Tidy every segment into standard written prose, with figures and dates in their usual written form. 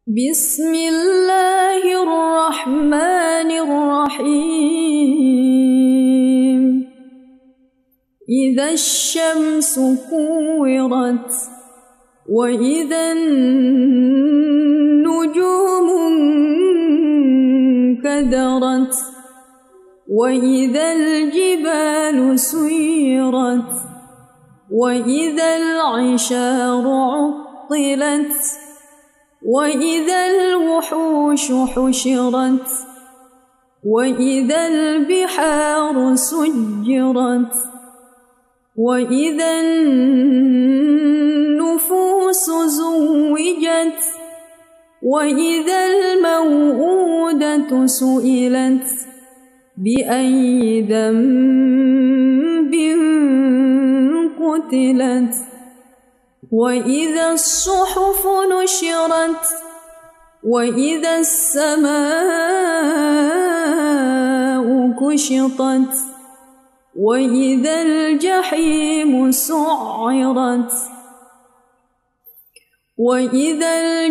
بسم الله الرحمن الرحيم إذا الشمس كورت وإذا النجوم انكدرت وإذا الجبال سيرت وإذا العشار عطلت وإذا الوحوش حشرت وإذا البحار سجرت وإذا النفوس زوجت وإذا الموءودة سئلت بأي ذنب قتلت وإذا الصحف نشرت وإذا السماء كشطت وإذا الجحيم سعرت وإذا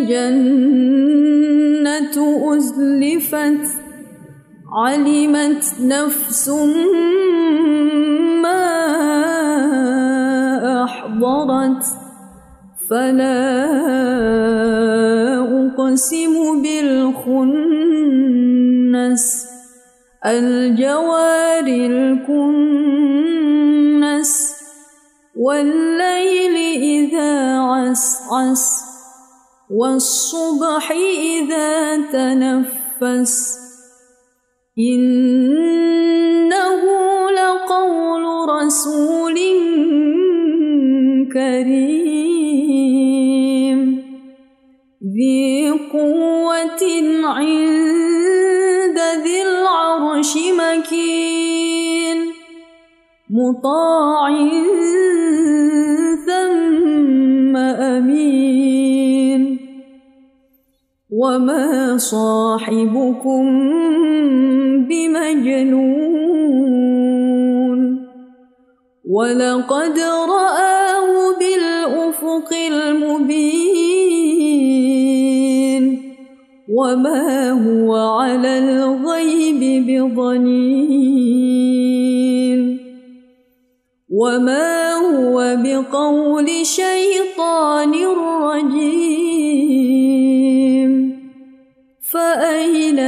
الجنة أزلفت علمت نفس ما أحضرت فلا أقسم بالخنس الجوار الكنس والليل إذا عسعس والصبح إذا تنفس إنه لقول رسول كريم ذي قوة عند ذي العرش مكين مطاع ثم أمين وما صاحبكم بمجنون ولقد رآه بالأفق المبين وما هو على الغيب بضنين وما هو بقول شيطان رجيم فأين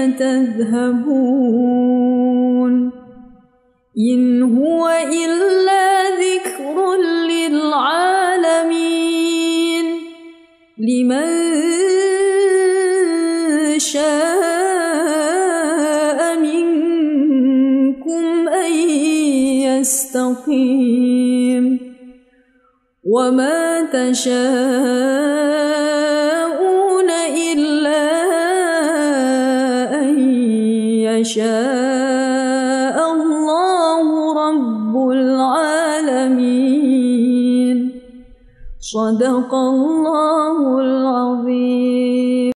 تذهبون إن هو إلا ذكر للعالمين لمن شاء منكم أن يستقيم وما تشاءون إلا أن يشاء الله رب العالمين صدق الله العظيم.